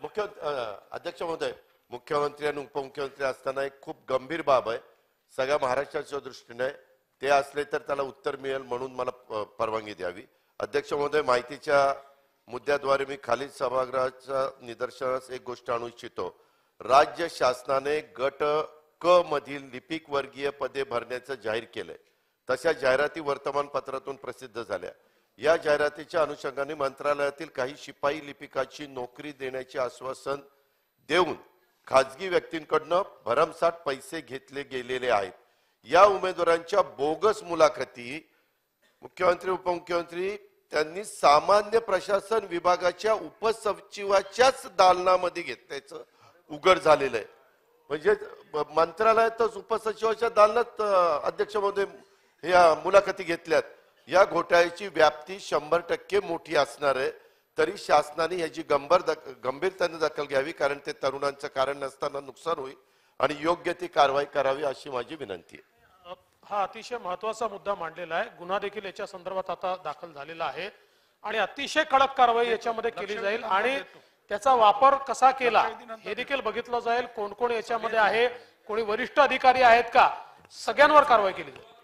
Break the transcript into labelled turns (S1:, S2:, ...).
S1: अध्यक्ष महोदय, मुख्यमंत्री आणि उपमुख्यमंत्री असताना एक खूप गंभीर बाब आहे सगळ्या महाराष्ट्राच्या दृष्टीने, ते असले तर त्याला उत्तर मिळेल म्हणून मला परवानगी द्यावी. अध्यक्ष महोदय, माहितीच्या मुद्द्याद्वारे मी खालील सभागृहाच्या निदर्शनास एक गोष्ट आणू इच्छितो. राज्य शासनाने गट क मधील लिपिक वर्गीय पदे भरण्याचं जाहीर केलंय. तशा जाहिराती वर्तमानपत्रातून प्रसिद्ध झाल्या. या जाहिरातीच्या अनुषंगाने मंत्रालयातील काही शिपाई लिपिकाची नोकरी देण्याचे आश्वासन देऊन खाजगी व्यक्तींकडून भरमसाठ पैसे घेतले गेलेले आहेत. या उमेदवारांच्या बोगस मुलाखती मुख्यमंत्री उपमुख्यमंत्री त्यांनी सामान्य प्रशासन विभागाच्या उपसचिवाच्याच दालनामध्ये घेतल्याचं उघड झालेलं आहे. म्हणजे मंत्रालयातच उपसचिवाच्या दालनात अध्यक्ष महोदय या मुलाखती घेतल्यात. या घोटाळ्याची व्याप्ती 100% मोठी असणार आहे. तरी शासनाने याची गंभीरतेने दखल घ्यावी, कारण ते तरुणांचं कारण नसताना नुकसान होईल आणि योग्य ती कारवाई करावी अशी माझी विनंती आहे.
S2: हा अतिशय महत्त्वाचा मुद्दा मांडलेला आहे. गुन्हा देखील याच्या संदर्भात आता दाखल झालेला आहे आणि अतिशय कडक कारवाई याच्यामध्ये केली जाईल आणि त्याचा वापर कसा केला हे देखील बघितलं जाईल. कोण कोण याच्यामध्ये आहे, कोणी वरिष्ठ अधिकारी आहेत का, सगळ्यांवर कारवाई केली जाईल.